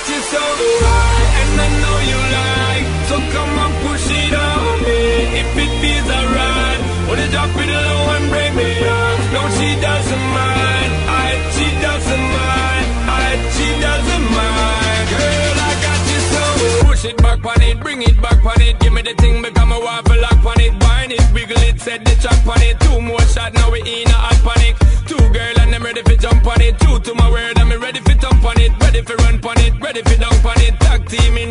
you so high, and I know you like. So come on, push it on me if it feels alright. Wanna drop it low and break me up. No, she doesn't mind. She doesn't mind. She doesn't mind. Girl, I got you so. Push it back on it, bring it back on it. Give me the thing, become a waffle lock on it. Wine it, wiggle it, set the track on it. Two more shots, now we in a hot panic. Two girl and I'm ready for jump on it. Two to my word, I'm ready for thump on it. Ready for run on it, ready for dunk on it. Tag team